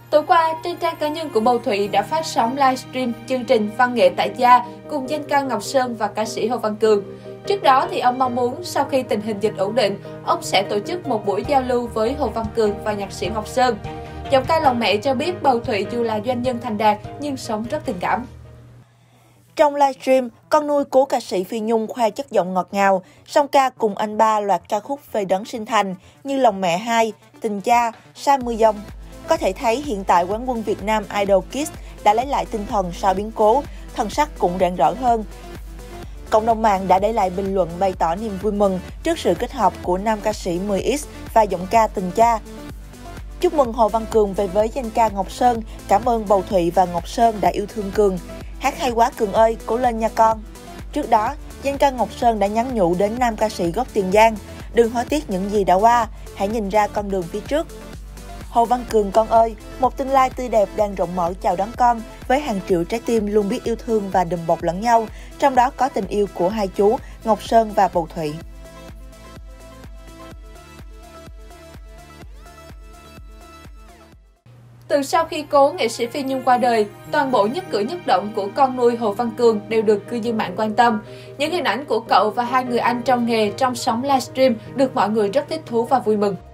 Tối qua, trên trang cá nhân của Bầu Thụy đã phát sóng livestream chương trình Văn nghệ tại gia cùng danh ca Ngọc Sơn và ca sĩ Hồ Văn Cường. Trước đó thì ông mong muốn sau khi tình hình dịch ổn định, ông sẽ tổ chức một buổi giao lưu với Hồ Văn Cường và nhạc sĩ Ngọc Sơn. Giọng ca Lòng Mẹ cho biết Bầu Thụy dù là doanh nhân thành đạt nhưng sống rất tình cảm. Trong livestream, con nuôi cố ca sĩ Phi Nhung khoe chất giọng ngọt ngào, song ca cùng anh ba loạt ca khúc về đấng sinh thành như Lòng Mẹ 2, Tình Cha, Sa Mưa Dông. Có thể thấy hiện tại quán quân Việt Nam Idol Kids đã lấy lại tinh thần sau biến cố, thần sắc cũng rạng rỡ hơn. Cộng đồng mạng đã để lại bình luận bày tỏ niềm vui mừng trước sự kết hợp của nam ca sĩ 10X và giọng ca Tình Cha. Chúc mừng Hồ Văn Cường về với danh ca Ngọc Sơn, cảm ơn Bầu Thụy và Ngọc Sơn đã yêu thương Cường. Hát hay quá Cường ơi, cố lên nha con. Trước đó, danh ca Ngọc Sơn đã nhắn nhủ đến nam ca sĩ gốc Tiền Giang, đừng hối tiếc những gì đã qua, hãy nhìn ra con đường phía trước. Hồ Văn Cường con ơi, một tương lai tươi đẹp đang rộng mở chào đón con, với hàng triệu trái tim luôn biết yêu thương và đùm bọc lẫn nhau, trong đó có tình yêu của hai chú Ngọc Sơn và Bầu Thụy. Từ sau khi cố nghệ sĩ Phi Nhung qua đời, toàn bộ nhất cử nhất động của con nuôi Hồ Văn Cường đều được cư dân mạng quan tâm. Những hình ảnh của cậu và hai người anh trong nghề trong sóng livestream được mọi người rất thích thú và vui mừng.